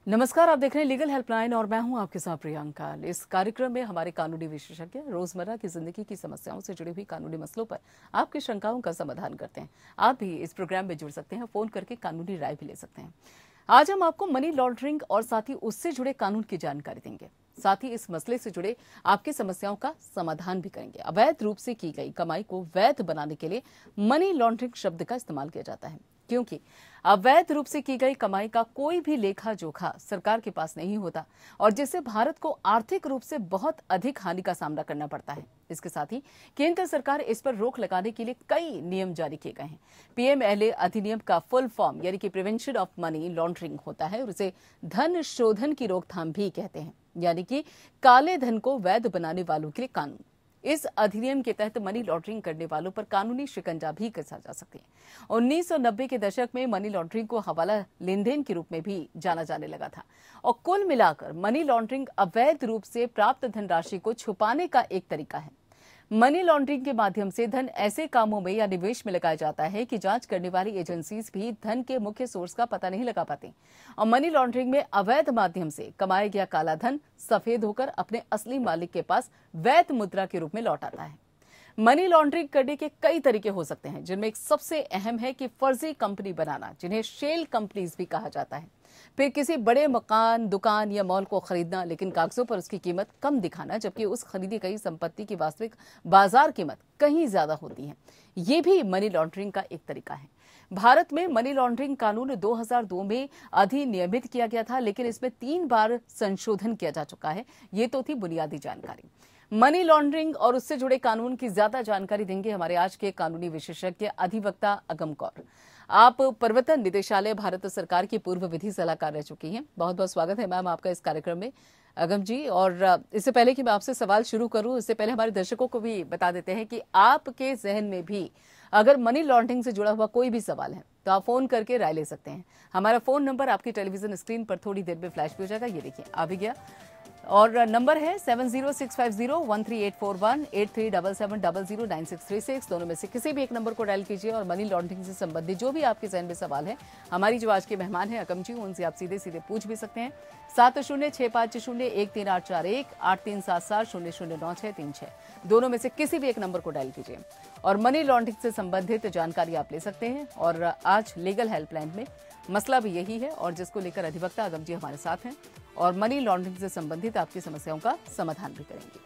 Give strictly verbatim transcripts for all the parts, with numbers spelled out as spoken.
नमस्कार, आप देख रहे हैं लीगल हेल्पलाइन और मैं हूं आपके साथ प्रियंका। इस कार्यक्रम में हमारे कानूनी विशेषज्ञ रोजमर्रा की जिंदगी की समस्याओं से जुड़ी हुई कानूनी मसलों पर आपकी शंकाओं का समाधान करते हैं। आप भी इस प्रोग्राम में जुड़ सकते हैं, फोन करके कानूनी राय भी ले सकते हैं। आज हम आपको मनी लॉन्ड्रिंग और साथ ही उससे जुड़े कानून की जानकारी देंगे। साथ ही इस मसले से जुड़े आपकी समस्याओं का समाधान भी करेंगे। अवैध रूप से की गई कमाई को वैध बनाने के लिए मनी लॉन्ड्रिंग शब्द का इस्तेमाल किया जाता है, क्योंकि अवैध रूप से की गई कमाई का कोई भी लेखा जोखा सरकार के पास नहीं होता और जिससे भारत को आर्थिक रूप से बहुत अधिक हानि का सामना करना पड़ता है। इसके साथ ही केंद्र सरकार इस पर रोक लगाने के लिए कई नियम जारी किए गए हैं। पीएमएलए अधिनियम का फुल फॉर्म यानी कि प्रिवेंशन ऑफ मनी लॉन्ड्रिंग होता है और उसे धन शोधन की रोकथाम भी कहते हैं, यानी कि काले धन को वैध बनाने वालों के लिए कानून। इस अधिनियम के तहत मनी लॉन्ड्रिंग करने वालों पर कानूनी शिकंजा भी कसा जा सकती है। उन्नीस सौ नब्बे के दशक में मनी लॉन्ड्रिंग को हवाला लेन देन के रूप में भी जाना जाने लगा था और कुल मिलाकर मनी लॉन्ड्रिंग अवैध रूप से प्राप्त धनराशि को छुपाने का एक तरीका है। मनी लॉन्ड्रिंग के माध्यम से धन ऐसे कामों में या निवेश में लगाया जाता है कि जांच करने वाली एजेंसीज भी धन के मुख्य सोर्स का पता नहीं लगा पाती और मनी लॉन्ड्रिंग में अवैध माध्यम से कमाया गया काला धन सफेद होकर अपने असली मालिक के पास वैध मुद्रा के रूप में लौट आता है। मनी लॉन्ड्रिंग करने के कई तरीके हो सकते हैं, जिनमें एक सबसे अहम है कि फर्जी कंपनी बनाना, जिन्हें शेल कंपनीज भी कहा जाता है। फिर किसी बड़े मकान, दुकान या मॉल को खरीदना, लेकिन कागजों पर उसकी कीमत कम दिखाना, जबकि उस खरीदी गई संपत्ति की वास्तविक बाजार कीमत कहीं ज्यादा होती है। ये भी मनी लॉन्ड्रिंग का एक तरीका है। भारत में मनी लॉन्ड्रिंग कानून दो हज़ार दो में अधिनियमित किया गया था, लेकिन इसमें तीन बार संशोधन किया जा चुका है। ये तो थी बुनियादी जानकारी। मनी लॉन्ड्रिंग और उससे जुड़े कानून की ज्यादा जानकारी देंगे हमारे आज के कानूनी विशेषज्ञ अधिवक्ता अगम कौर। आप प्रवर्तन निदेशालय भारत सरकार की पूर्व विधि सलाहकार रह चुकी हैं। बहुत बहुत स्वागत है मैम आपका इस कार्यक्रम में अगम जी। और इससे पहले कि मैं आपसे सवाल शुरू करूं, इससे पहले हमारे दर्शकों को भी बता देते हैं कि आपके जहन में भी अगर मनी लॉन्ड्रिंग से जुड़ा हुआ कोई भी सवाल है तो आप फोन करके राय ले सकते हैं। हमारा फोन नंबर आपकी टेलीविजन स्क्रीन पर थोड़ी देर में फ्लैश भी हो जाएगा। ये देखिए आ भी गया और नंबर है seven zero six five zero one three eight four one eight three double seven double zero nine six three six. दोनों में से किसी भी एक नंबर को डायल कीजिए और मनी लॉन्ड्रिंग से संबंधित जो भी आपके जहन में सवाल है, हमारी जो आज के मेहमान हैं अगम जी, उनसे आप सीधे सीधे पूछ भी सकते हैं। सात शून्य छह पाँच शून्य एक तीन आठ चार एक आठ तीन सात सात शून्य शून्य नौ छह तीन छह दोनों में से किसी भी एक नंबर को डायल कीजिए और मनी लॉन्ड्रिंग से संबंधित जानकारी आप ले सकते हैं। और आज लीगल हेल्पलाइन में मसला भी यही है और जिसको लेकर अधिवक्ता अगम जी हमारे साथ हैं और मनी लॉन्ड्रिंग से संबंधित आपकी समस्याओं का समाधान भी करेंगे।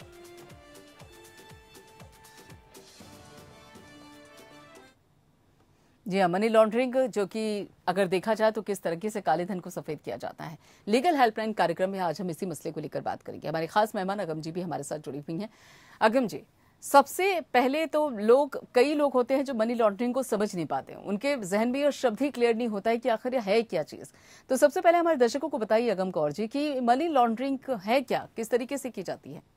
जी हाँ, मनी लॉन्ड्रिंग जो कि अगर देखा जाए तो किस तरीके से काले धन को सफेद किया जाता है। लीगल हेल्पलाइन कार्यक्रम में आज हम इसी मसले को लेकर बात करेंगे। हमारे खास मेहमान अगम जी भी हमारे साथ जुड़ी हुई हैं। अगम जी, सबसे पहले तो लोग कई लोग होते हैं जो मनी लॉन्ड्रिंग को समझ नहीं पाते हैं, उनके जहन में यह शब्द ही क्लियर नहीं होता है कि आखिर यह है क्या चीज। तो सबसे पहले हमारे दर्शकों को बताइए अगम कौर जी कि मनी लॉन्ड्रिंग है क्या, किस तरीके से की जाती है।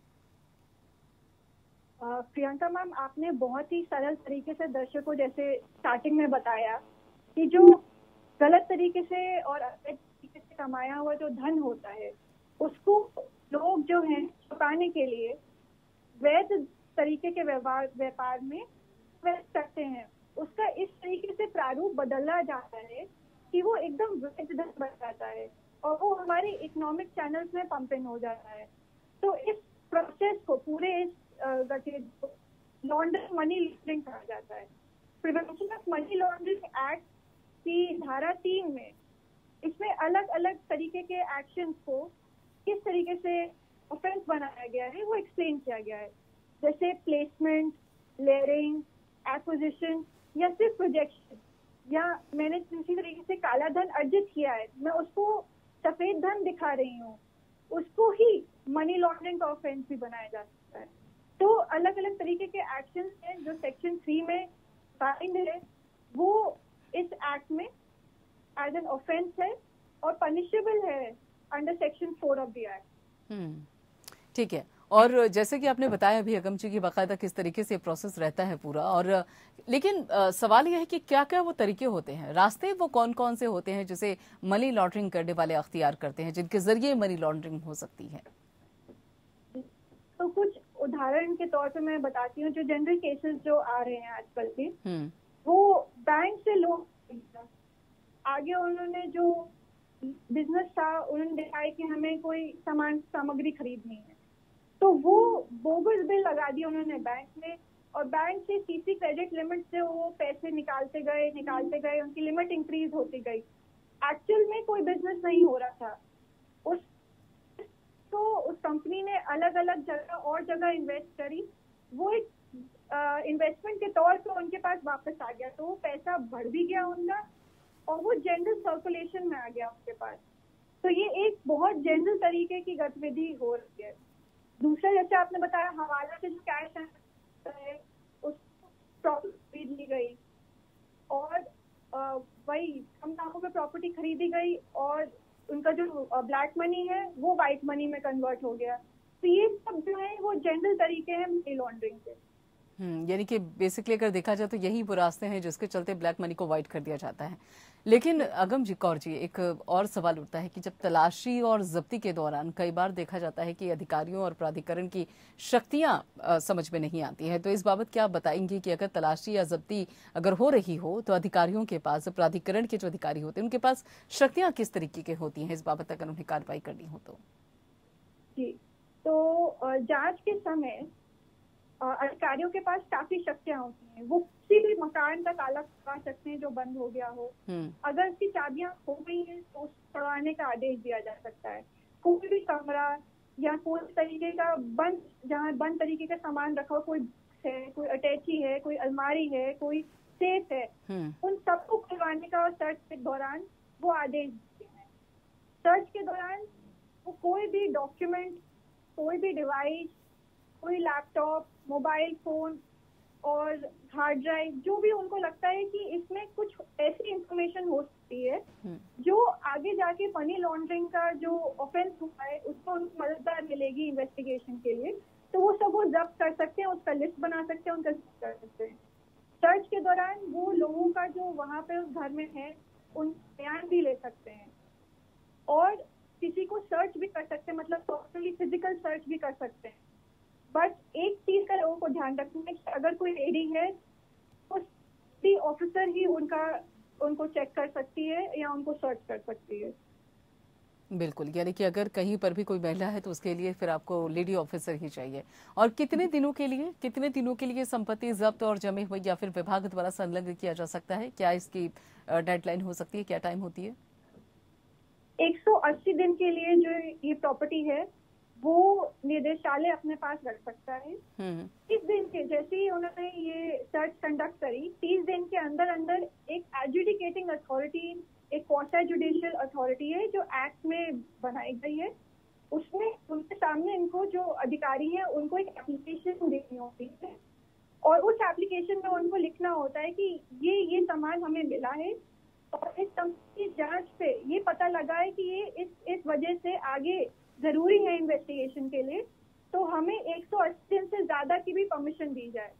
प्रियंका मैम, आपने बहुत ही सरल तरीके से दर्शकों जैसे स्टार्टिंग में बताया कि जो गलत तरीके से और अवैध तरीके से कमाया हुआ जो धन होता है उसको लोग जो हैं छुपाने के लिए वैध तरीके के व्यवहार व्यापार में इन्वेस्ट करते हैं। उसका इस तरीके से प्रारूप बदला जाता है कि वो एकदम वैध धन बन जाता है और वो हमारे इकोनॉमिक चैनल्स में पंप इन हो जाता है। तो इस प्रोसेस को, पूरे इस गतिविधि को लॉन्ड्रिंग मनी लॉन्ड्रिंग कहा जाता है। Prevention of money laundering act की धारा तीन में इसमें अलग अलग तरीके के एक्शंस को किस तरीके से ऑफेंस बनाया गया है वो एक्सप्लेन किया गया है। जैसे प्लेसमेंट, लेयरिंग, एक्विजिशन या सिर्फ प्रोजेक्शन, या मैंने किसी तरीके से काला धन अर्जित किया है, मैं उसको सफेद धन दिखा रही हूँ, उसको ही मनी लॉन्ड्रिंग का ऑफेंस भी बनाया जा सकता है। तो अलग अलग तरीके के एक्शन हैं जो सेक्शन थ्री में फाइंड है, वो इस एक्ट में एज एन ऑफेंस है और पनिशेबल है under section four of the act. ठीक है। और जैसे कि आपने बताया अभी अगम जी की बाकायदा किस तरीके से प्रोसेस रहता है पूरा, और लेकिन आ, सवाल यह है कि क्या क्या वो तरीके होते हैं, रास्ते वो कौन कौन से होते हैं जिसे मनी लॉन्ड्रिंग करने वाले अख्तियार करते हैं, जिनके जरिए मनी लॉन्ड्रिंग हो सकती है। तो कुछ उदाहरण के तौर पे मैं बताती हूँ। जो जनरल केसेस जो आ रहे हैं आजकल के, वो बैंक से लोन, आगे उन्होंने जो बिजनेस था, उन्होंने दिखाया कि हमें कोई सामान सामग्री खरीदनी है, तो वो बोगस बिल लगा दिया उन्होंने बैंक में, और बैंक से सीसी क्रेडिट लिमिट से वो पैसे निकालते गए निकालते गए उनकी लिमिट इंक्रीज होती गई। एक्चुअल में कोई बिजनेस नहीं हो रहा था। उस तो उस कंपनी ने अलग अलग जगह और जगह इन्वेस्ट करी, वो एक इन्वेस्टमेंट के तौर पे उनके पास वापस आ गया, तो वो पैसा बढ़ भी गया उनका और वो जनरल सर्कुलेशन में आ गया उनके पास। तो ये एक बहुत जनरल तरीके की गतिविधि हो रही है। दूसरा, जैसे आपने बताया, हवाला से जो कैश है उसको प्रॉपर्टी खरीद ली गई, और वही कम दामों पे प्रॉपर्टी खरीदी गई, और उनका जो ब्लैक मनी है वो व्हाइट मनी में कन्वर्ट हो गया। तो ये सब जो है वो जनरल तरीके हैं मनी लॉन्ड्रिंग के। हम्म यानी कि बेसिकली अगर देखा जाए तो यही वो रास्ते हैं जिसके चलते ब्लैक मनी को वाइट कर दिया जाता है। लेकिन अगम जी, कौर जी, एक और सवाल उठता है कि जब तलाशी और जब्ती के दौरान कई बार देखा जाता है कि अधिकारियों और प्राधिकरण की शक्तियां समझ में नहीं आती है, तो इस बाबत क्या आप बताएंगे कि अगर तलाशी या जब्ती अगर हो रही हो तो अधिकारियों के पास, प्राधिकरण के जो अधिकारी होते हैं उनके पास शक्तियां किस तरीके की होती हैं इस बाबत अगर उन्हें कार्रवाई करनी हो तो? जी, तो जांच के समय अधिकारियों के पास काफी शक्तियां होती हैं। वो किसी भी मकान का ताला खुलवा सकते हैं जो बंद हो गया हो। अगर उसकी चाबियां खो गई हैं तो उसको छुड़वाने का आदेश दिया जा सकता है। कोई भी कमरा या कोई तरीके का बंद, जहाँ बंद तरीके का सामान रखा हो, कोई है, कोई अटैची है, कोई अलमारी है, कोई सेफ है, उन सबको खुलवाने का और सर्च के दौरान वो आदेश देते हैं। सर्च के दौरान वो कोई भी डॉक्यूमेंट, कोई भी डिवाइस, कोई लैपटॉप, मोबाइल फोन और हार्ड ड्राइव, जो भी उनको लगता है कि इसमें कुछ ऐसी इंफॉर्मेशन हो सकती है जो आगे जाके मनी लॉन्ड्रिंग का जो ऑफेंस हुआ है उसको उनको मददगार मिलेगी इन्वेस्टिगेशन के लिए, तो वो सब वो जब्त कर सकते हैं, उसका लिस्ट बना सकते हैं, उनका कर सकते हैं। सर्च के दौरान वो लोगों का जो वहाँ पे उस घर में है उन बयान भी ले सकते हैं, और किसी को सर्च भी कर सकते हैं, मतलब टोटली फिजिकल सर्च भी कर सकते हैं। बट एक चीज का लोगों को ध्यान रखना है कि अगर कोई लेडी है तो ऑफिसर ही उनका उनको चेक कर सकती है या उनको सर्च कर सकती है। बिल्कुल, यानी कि अगर कहीं पर भी कोई महिला है तो उसके लिए फिर आपको लेडी ऑफिसर ही चाहिए। और कितने दिनों के लिए कितने दिनों के लिए संपत्ति जब्त और जमे हुए या फिर विभाग द्वारा संलग्न किया जा सकता है? क्या इसकी डेडलाइन हो सकती है, क्या टाइम होती है? एक सौ अस्सी दिन के लिए जो ये प्रॉपर्टी है वो निदेशालय अपने पास रख सकता है। तीस दिन के, जैसे ही उन्होंने ये सर्च कंडक्ट करी, तीस दिन के अंदर अंदर एक एडजुडिकेटिंग अथॉरिटी, एक क्वासी जुडिशियल अथॉरिटी है जो एक्ट में बनाई गई है, उसमें उनके सामने इनको जो अधिकारी हैं उनको एक एप्लीकेशन देनी होती है, और उस एप्लीकेशन में उनको लिखना होता है कि ये ये सामान हमें मिला है और इस कंपनी की जांच पे ये पता लगा है कि ये इस इस वजह से आगे जरूरी है इन्वेस्टिगेशन के लिए, तो हमें एक सौ अस्सी दिन से ज्यादा की भी परमिशन दी जाए।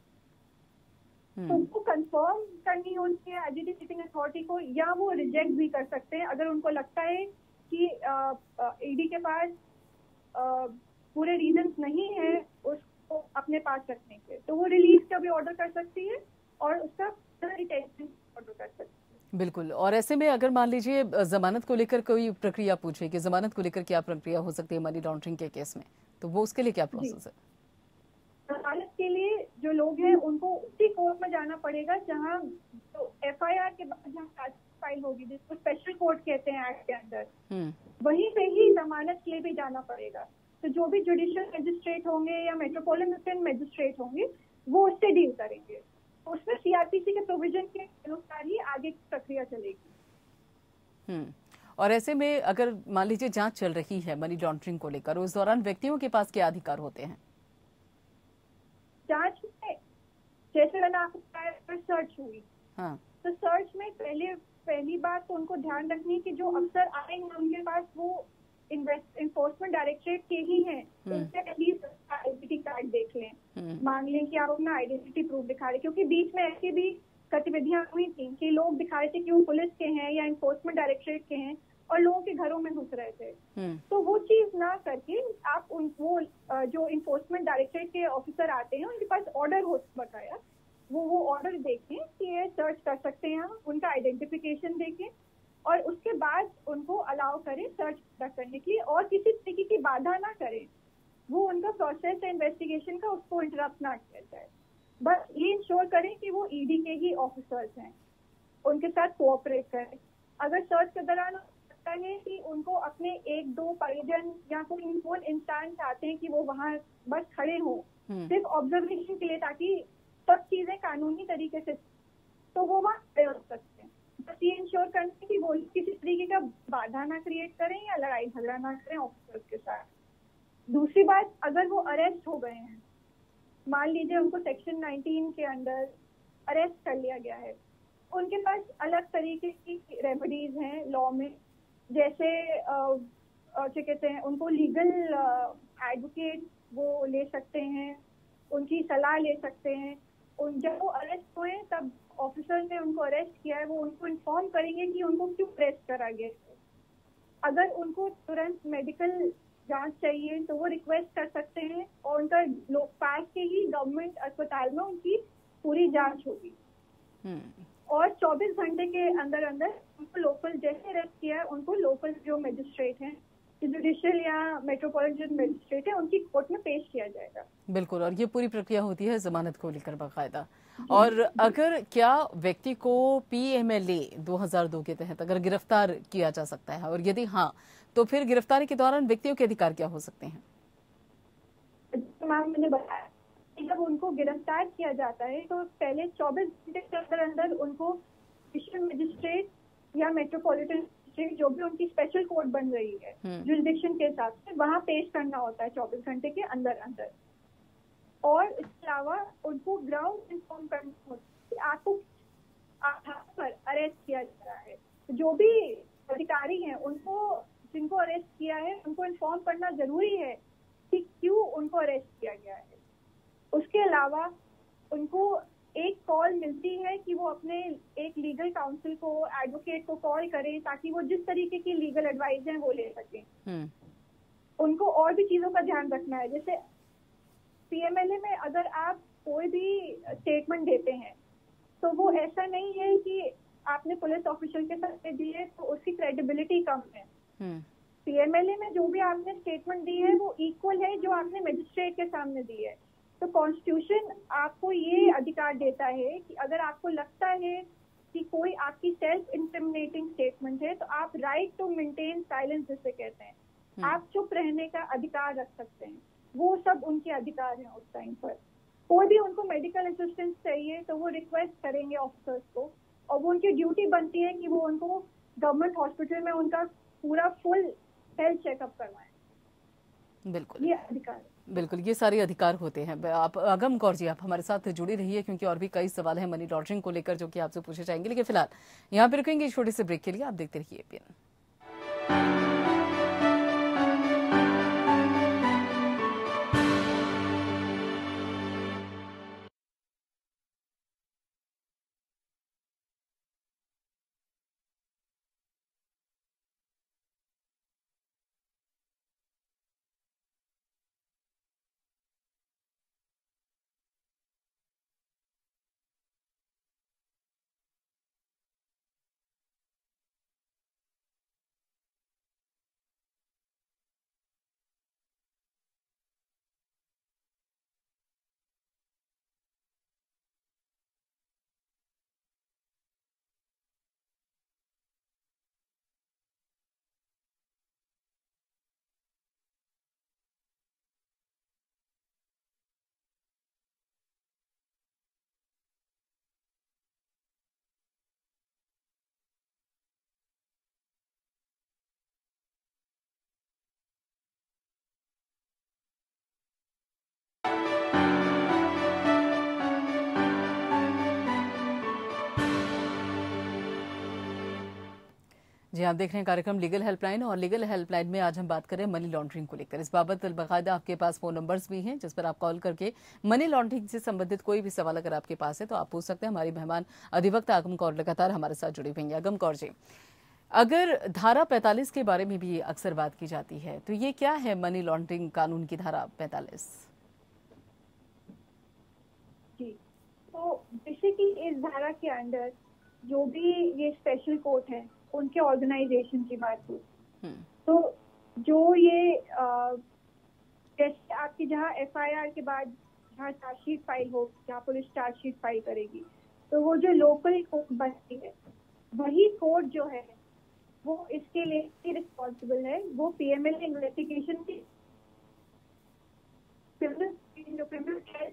तो वो कंफर्म करनी होती है एडजुडिकेटिंग अथॉरिटी को, या वो रिजेक्ट भी कर सकते हैं अगर उनको लगता है कि ईडी के पास आ, पूरे रीजंस नहीं है उसको अपने पास रखने के, तो वो रिलीज का भी ऑर्डर कर सकती है और उसका डिटेंशन ऑर्डर कर सकती है। बिल्कुल। और ऐसे में अगर मान लीजिए जमानत को लेकर कोई प्रक्रिया पूछे कि जमानत को लेकर क्या प्रक्रिया हो सकती है मनी लॉन्ड्रिंग के केस में, तो वो उसके लिए क्या प्रोसेस है? जमानत के लिए जो लोग हैं उनको उसी कोर्ट में जाना पड़ेगा जहां तो एफआईआर के बाद जहां चार्ज फाइल होगी, जिसको स्पेशल कोर्ट कहते हैं एक्ट के अंदर, वहीं पे ही जमानत के लिए भी जाना पड़ेगा। तो जो भी जुडिशियल मजिस्ट्रेट होंगे या मेट्रोपॉलिटन मजिस्ट्रेट होंगे वो उससे डील करेंगे, उसमें सीआरपीसी के प्रोविजन के अनुसार ही आगे की प्रक्रिया चलेगी। हम्म और ऐसे में अगर मान लीजिए जांच चल रही है मनी लॉन्ड्रिंग को लेकर, उस दौरान व्यक्तियों के पास क्या अधिकार होते हैं? जांच में जैसे मैंने आपको बताया सर्च हुई, हाँ, तो सर्च में पहले पहली बात तो उनको ध्यान रखनी है कि जो अफसर आएंगे उनके पास वो इन्फोर्समेंट डायरेक्टरेट के ही हैं, उनसे एटलीस्ट आइडेंटिटी कार्ड देख लें, मांग लें कि आप अपना आइडेंटिटी प्रूफ दिखा रहे, क्योंकि बीच में ऐसी भी गतिविधियां हुई थी कि लोग दिखा रहे थे कि वो पुलिस के हैं या इन्फोर्समेंट डायरेक्टरेट के हैं और लोगों के घरों में घुस रहे थे। तो वो चीज ना करके आप उन वो जो इन्फोर्समेंट डायरेक्टरेट के ऑफिसर आते हैं उनके पास ऑर्डर हो बकाया, वो वो ऑर्डर देखें कि ये सर्च कर सकते हैं, उनका आइडेंटिफिकेशन देखें, और उसके उसके बाद उनको अलाउ करें सर्च कंडक्ट करने के लिए और किसी तरीके की बाधा ना करें, वो उनका प्रोसेस है इन्वेस्टिगेशन का, उसको इंटरप्ट ना किया जाए। बस ये इंश्योर करें कि वो ईडी के ही ऑफिसर्स हैं, उनके साथ कोऑपरेट करें। अगर सर्च के दौरान लगता है कि उनको अपने एक दो परिजन या कोई कौन इंसान चाहते हैं कि वो वहाँ बस खड़े हों सिर्फ ऑब्जर्वेशन के लिए ताकि सब चीजें कानूनी तरीके से, तो वो वहाँ खड़े हो सकते हैं। बस ये इंश्योर करना कि वो किसी तरीके का बाधा ना क्रिएट करें या लड़ाई झगड़ा ना करें ऑफिसर्स के साथ। दूसरी बात, अगर वो अरेस्ट हो गए हैं, मान लीजिए उनको सेक्शन नाइनटीन के अंडर अरेस्ट कर लिया गया है, उनके पास अलग तरीके की रेमेडीज हैं लॉ में, जैसे क्या कहते हैं, उनको लीगल एडवोकेट वो ले सकते हैं, उनकी सलाह ले सकते हैं। उन जब वो अरेस्ट हुए तब ऑफिसर ने उनको अरेस्ट किया है, वो उनको इन्फॉर्म करेंगे कि उनको क्यों अरेस्ट करा गया। अगर उनको तुरंत मेडिकल जांच चाहिए तो वो रिक्वेस्ट कर सकते हैं और उनका पास के ही गवर्नमेंट अस्पताल में उनकी पूरी जांच होगी। और चौबीस घंटे के अंदर अंदर उनको लोकल, जैसे अरेस्ट किया है उनको लोकल जो मजिस्ट्रेट हैं, जुडिशियल या मेट्रोपॉलिटन मजिस्ट्रेट है, उनकी कोर्ट में पेश किया जाएगा। बिल्कुल, और ये पूरी प्रक्रिया होती है जमानत को लेकर बाकायदा। और अगर क्या व्यक्ति को पीएमएलए दो हज़ार दो के तहत अगर गिरफ्तार किया जा सकता है, और यदि हाँ तो फिर गिरफ्तारी के दौरान व्यक्तियों के अधिकार क्या हो सकते हैं? मैम मैंने बताया कि जब उनको गिरफ्तार किया जाता है तो पहले चौबीस घंटे के अंदर अंदर उनको जुडिशियल मजिस्ट्रेट या मेट्रोपॉलिटन मजिस्ट्रेट, जो भी उनकी स्पेशल कोर्ट बन रही है जुरिडिक्शन के हिसाब से, वहाँ पेश करना होता है चौबीस घंटे के अंदर अंदर। और इसके अलावा उनको ग्राउंड इन्फॉर्म करना होता है कि आपको आधार पर अरेस्ट किया जा रहा है। जो भी अधिकारी हैं उनको, जिनको अरेस्ट किया है, उनको इन्फॉर्म करना जरूरी है कि क्यों उनको अरेस्ट किया गया है। उसके अलावा उनको एक कॉल मिलती है कि वो अपने एक लीगल काउंसिल को, एडवोकेट को कॉल करें ताकि वो जिस तरीके की लीगल एडवाइस है वो ले सकें। उनको और भी चीजों का ध्यान रखना है, जैसे पीएमएलए में अगर आप कोई भी स्टेटमेंट देते हैं तो वो ऐसा नहीं है कि आपने पुलिस ऑफिसर के सामने दी है तो उसकी क्रेडिबिलिटी कम है। पीएमएलए में जो भी आपने स्टेटमेंट दी है वो इक्वल है जो आपने मजिस्ट्रेट के सामने दी है। तो कॉन्स्टिट्यूशन आपको ये अधिकार देता है कि अगर आपको लगता है कि कोई आपकी सेल्फ इंक्रिमिनेटिंग स्टेटमेंट है तो आप राइट टू मेंटेन साइलेंस जिसे कहते हैं, आप चुप रहने का अधिकार रख सकते हैं। वो सब उनके अधिकार हैं उस टाइम पर। कोई भी उनको मेडिकल असिस्टेंस चाहिए तो वो रिक्वेस्ट करेंगे ऑफिसर्स को, और वो उनकी ड्यूटी बनती है कि वो उनको गवर्नमेंट हॉस्पिटल में उनका पूरा फुल हेल्थ चेकअप करवाएं। बिल्कुल, ये अधिकार, बिल्कुल ये सारे अधिकार होते हैं। आप अगम कौर जी, आप हमारे साथ जुड़ी रहिए क्योंकि और भी कई सवाल हैं मनी लॉन्ड्रिंग को लेकर जो कि आपसे पूछे जाएंगे, लेकिन फिलहाल यहाँ पे रुकेंगे छोटे से ब्रेक के लिए। आप देखते रहिए एपीएन। जी, आप देख रहे हैं कार्यक्रम लीगल हेल्पलाइन, और लीगल हेल्पलाइन में आज हम बात करें मनी लॉन्ड्रिंग को लेकर। इस बाबत बाकायदा आपके पास फोन नंबर्स भी हैं जिस पर आप कॉल करके मनी लॉन्ड्रिंग से संबंधित कोई भी सवाल अगर आपके पास है तो आप पूछ सकते हैं। हमारी मेहमान अधिवक्ता अगम कौर लगातार हमारे साथ जुड़ी हुई हैं। अगम कौर जी, अगर धारा पैंतालीस के बारे में भी अक्सर बात की जाती है तो ये क्या है मनी लॉन्ड्रिंग कानून की धारा पैंतालीस? जी, तो बेसिकली इस धारा के अंडर जो भी ये स्पेशल कोर्ट है उनके ऑर्गेनाइजेशन की बात हुई। हम्म, तो जो ये अ, जैसे आपकी जहाँ एफ आई आर के बाद जहाँ चार्जशीट फाइल हो, जहाँ पुलिस चार्जशीट फाइल करेगी, तो वो जो लोकल कोर्ट बनती है, वही कोर्ट जो है वो इसके लिए रिस्पॉन्सिबल है। वो पीएमएलए इन्वेस्टिगेशन की क्रिमिनल जो क्रिमिनल केस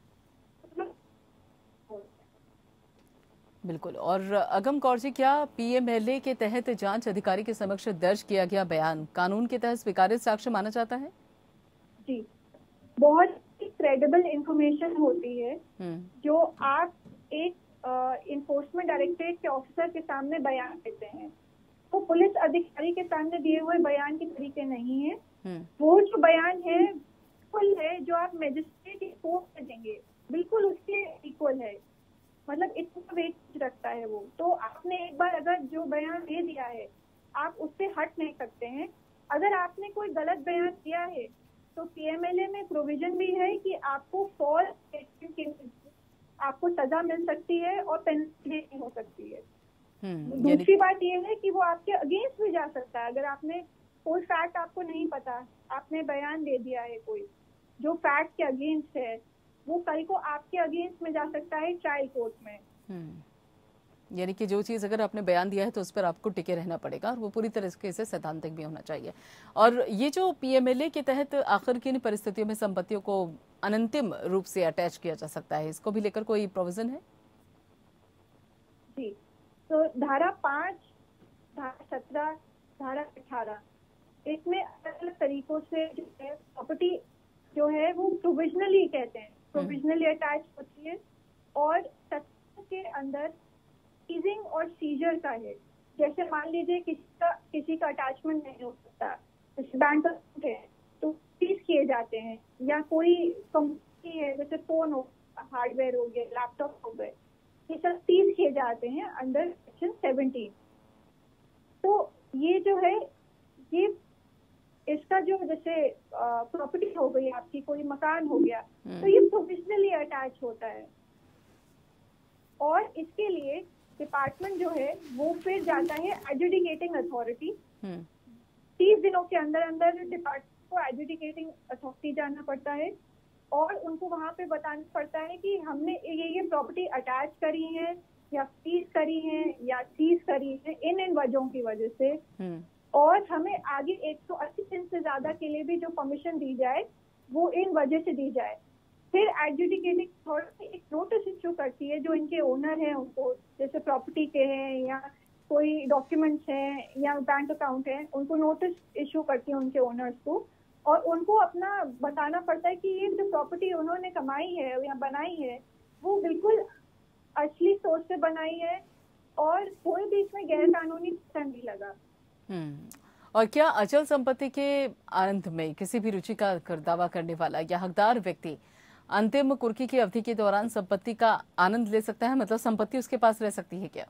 बिल्कुल। और अगम कौर जी, क्या पीएमएलए के तहत जांच अधिकारी के समक्ष दर्ज किया गया बयान कानून के तहत स्वीकार्य साक्ष्य माना जाता है? जी, बहुत ही क्रेडिबल इंफॉर्मेशन होती है हम्म, जो आप एक इन्फोर्समेंट डायरेक्टरेट के ऑफिसर के सामने बयान देते हैं। वो पुलिस अधिकारी के सामने दिए हुए बयान के तरीके नहीं है। हम्म, वो जो बयान है बिल्कुल है जो आप मजिस्ट्रेट की कोर्ट में देंगे, बिल्कुल उसके इक्वल है। मतलब इतना वेट रखता है वो। तो आपने एक बार अगर जो बयान दे दिया है, आप उससे हट नहीं सकते हैं। अगर आपने कोई गलत बयान दिया है तो पीएमएलए में प्रोविजन भी है कि आपको फॉल्स स्टेटमेंट के आपको सजा मिल सकती है और पेनल्टी हो सकती है। हम्म, दूसरी बात यह है कि वो आपके अगेंस्ट भी जा सकता है। अगर आपने कोई फैक्ट आपको नहीं पता, आपने बयान दे दिया है कोई जो फैक्ट के अगेंस्ट है, वो कल को आपके अगेंस्ट में जा सकता है ट्रायल कोर्ट में। हम्म, यानी कि जो चीज अगर आपने बयान दिया है तो उस पर आपको टिके रहना पड़ेगा, और वो पूरी तरीके से सैद्धांतिक भी होना चाहिए। और ये जो पीएमएलए के तहत आखिर किन परिस्थितियों में संपत्तियों को अनंतिम रूप से अटैच किया जा सकता है, इसको भी लेकर कोई प्रोविजन है? जी, तो धारा पाँच, धारा सत्रह, धारा अठारह, इसमें अलग अलग तरीकों से जो है प्रॉपर्टी जो है वो प्रोविजनली कहते हैं, प्रोविजनली अटैच होती है। और सत्रह के अंदर सीजिंग और सीजर का है। जैसे मान लीजिए किसी का किसी का अटैचमेंट नहीं हो सकता, जैसे बैंक अकाउंट है तो सीज किए जाते हैं, या कोई कंपनी है जैसे फोन हो, हार्डवेयर हो गए, लैपटॉप हो गए, ये सब सीज किए जाते हैं अंडर सेक्शन सेवनटीन। तो ये जो है ये इसका जो जैसे प्रॉपर्टी हो गई आपकी, कोई मकान हो गया, तो ये प्रोविजनली अटैच होता है। और इसके लिए डिपार्टमेंट जो है वो फिर जाता है एडजुडिकेटिंग अथॉरिटी। तीस दिनों के अंदर अंदर डिपार्टमेंट को एडजुडिकेटिंग अथॉरिटी जाना पड़ता है और उनको वहां पे बताना पड़ता है कि हमने ये ये प्रॉपर्टी अटैच करी है या सीज करी है या सीज करी है इन इन वजहों की वजह से। और हमें आगे एक सौ अस्सी दिन से ज्यादा के लिए भी जो परमिशन दी जाए वो इन वजह से दी जाए। फिर एडजुडिकेटिंग अथॉरिटी एक नोटिस इश्यू करती है जो इनके ओनर हैं उनको, जैसे प्रॉपर्टी के हैं या कोई डॉक्यूमेंट्स हैं या बैंक अकाउंट है, उनको नोटिस इश्यू करती है उनके ओनर्स को। और उनको अपना बताना पड़ता है कि ये जो प्रॉपर्टी उन्होंने कमाई है या बनाई है वो बिल्कुल असली सोच से बनाई है और कोई भी इसमें गैर कानूनी नहीं लगा। और क्या अचल संपत्ति के अंत में किसी भी रुचि का कर दावा करने वाला या हकदार व्यक्ति अंतिम कुर्की की अवधि के दौरान संपत्ति का आनंद ले सकता है? मतलब संपत्ति उसके पास रह सकती है क्या?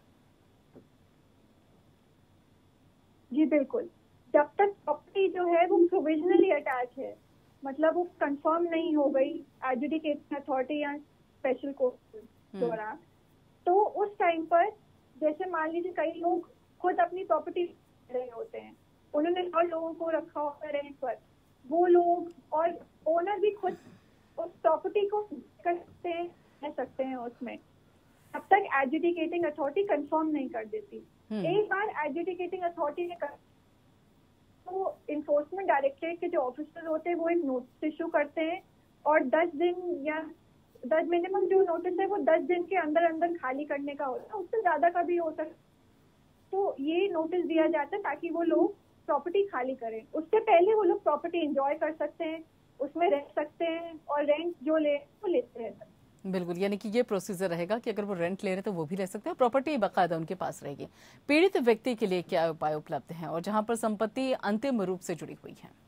जी बिल्कुल, जब तक प्रॉपर्टी जो है वो प्रोविजनली अटैच है, मतलब वो कंफर्म नहीं हो गई एडजुडिकेटिंग अथॉरिटी या स्पेशल कोर्ट द्वारा, तो उस टाइम पर जैसे मान लीजिए कई लोग खुद अपनी प्रॉपर्टी रहे होते हैं, उन्होंने और लोगों को रखा होता है रेंट पर, वो लोग और ओनर भी खुद उस प्रॉपर्टी को कर सकते हैं, रह सकते हैं उसमें, तब तक एडजुडिकेटिंग अथॉरिटी कंफर्म नहीं कर देती। एक बार एडजुडिकेटिंग अथॉरिटी ने कर तो इन्फोर्समेंट डायरेक्टरेट के जो ऑफिसर होते हैं वो एक नोटिस इशू करते हैं और दस दिन या दस मिनिमम जो नोटिस है वो दस दिन के अंदर अंदर खाली करने का होता है, उससे ज्यादा का भी हो सकता है। तो ये नोटिस दिया जाता है ताकि वो लोग प्रॉपर्टी खाली करें। उससे पहले वो लोग प्रॉपर्टी एंजॉय कर सकते हैं, उसमें रह सकते हैं और रेंट जो ले वो लेते हैं। बिल्कुल, यानी कि ये प्रोसीजर रहेगा कि अगर वो रेंट ले रहे तो वो भी रह सकते हैं, प्रॉपर्टी बाकायदा उनके पास रहेगी। पीड़ित व्यक्ति के लिए क्या उपाय उपलब्ध हैं और जहां पर संपत्ति अंतिम रूप से जुड़ी हुई है?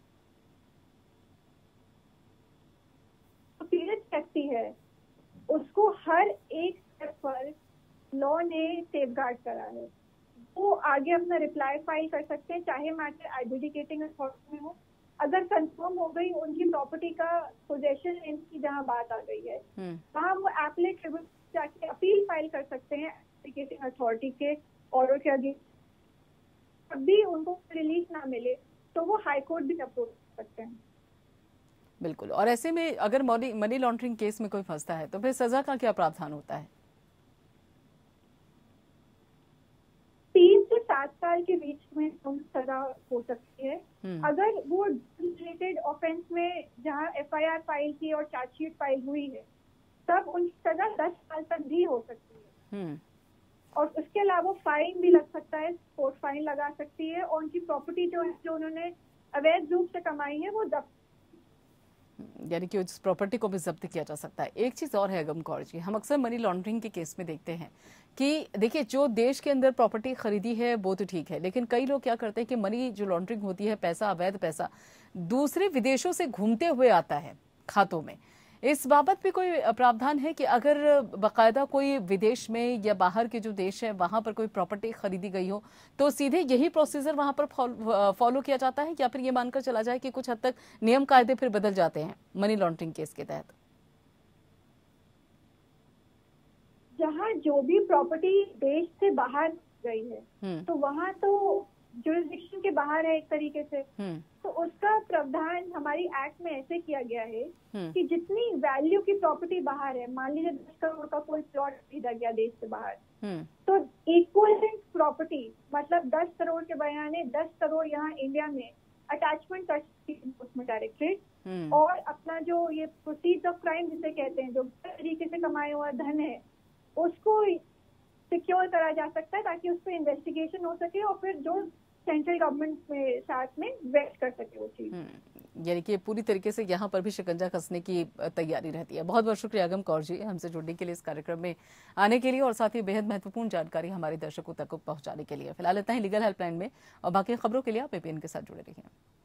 तो पीड़ित व्यक्ति है उसको हर एक स्टेप पर लॉ ने सेफगार्ड करा है। वो आगे अपना रिप्लाई फाइल कर सकते हैं, चाहे मैटर एडजुडिकेटिंग अथॉरिटी में हो। अगर कंफर्म हो गई उनकी प्रॉपर्टी का पोजेशन इनकी जहां बात आ गई है, वहां वो एपलेट ट्रिब्यूनल जाके अपील फाइल कर सकते हैं एडजुडिकेटिंग अथॉरिटी के ऑर्डर के अगेंस्ट। तब भी उनको रिलीफ ना मिले तो वो हाई कोर्ट भी अप्रोच कर सकते हैं। बिल्कुल। और ऐसे में अगर मनी मनी लॉन्ड्रिंग केस में कोई फंसता है तो फिर सजा का क्या प्रावधान होता है? तीन से सात साल के बीच में सजा हो सकती है। अगर वो रिलेटेड ऑफेंस में जहां एफआईआर फाइल की और चार्जशीट फाइल हुई है तब उनकी सजा दस साल तक भी हो सकती है। और उसके अलावा फाइन भी लग सकता है, कोर्ट फाइन लगा सकती है और उनकी प्रॉपर्टी जो है जो उन्होंने अवैध रूप से कमाई है वो जब्त, यानी कि उस प्रॉपर्टी को भी जब्त किया जा सकता है। एक चीज और है अगम कौर जी, हम अक्सर मनी लॉन्ड्रिंग के केस में देखते हैं कि देखिए जो देश के अंदर प्रॉपर्टी खरीदी है वो तो ठीक है, लेकिन कई लोग क्या करते हैं कि मनी जो लॉन्ड्रिंग होती है, पैसा अवैध पैसा दूसरे विदेशों से घूमते हुए आता है खातों में। इस बाबत भी कोई प्रावधान है कि अगर बाकायदा कोई विदेश में या बाहर के जो देश है वहां पर कोई प्रॉपर्टी खरीदी गई हो तो सीधे यही प्रोसीजर वहां पर फॉलो किया जाता है, या फिर ये मानकर चला जाए कि कुछ हद तक नियम कायदे फिर बदल जाते हैं मनी लॉन्ड्रिंग केस के तहत? जहाँ जो भी प्रॉपर्टी देश से बाहर गई है तो वहाँ तो जुरिस्डिक्शन के बाहर है एक तरीके से, तो उसका प्रावधान हमारी एक्ट में ऐसे किया गया है कि जितनी वैल्यू की प्रॉपर्टी बाहर है, मान लीजिए दस करोड़ का कोई प्लॉट खरीदा गया देश से बाहर, तो इक्विवेलेंट प्रॉपर्टी मतलब दस करोड़ के बयाने दस करोड़ यहाँ इंडिया में अटैचमेंट कर सकती है एनफोर्समेंट डायरेक्टरेट। और अपना जो ये प्रोसीड्स ऑफ क्राइम जिसे कहते हैं, जो तरीके से कमाया हुआ धन है उसको सिक्योर करा जा सकता है ताकि उस पर इन्वेस्टिगेशन हो सके और फिर जो सेंट्रल गवर्नमेंट में साथ में वेट कर सके वो चीज। यानी कि पूरी तरीके से यहाँ पर भी शिकंजा कसने की तैयारी रहती है। बहुत बहुत शुक्रिया अगम कौर जी हमसे जुड़ने के लिए, इस कार्यक्रम में आने के लिए और साथ ही बेहद महत्वपूर्ण जानकारी हमारे दर्शकों तक पहुंचाने के लिए। फिलहाल इतना ही लीगल हेल्पलाइन में, और बाकी खबरों के लिए आप एपीएन के साथ जुड़े रहिए।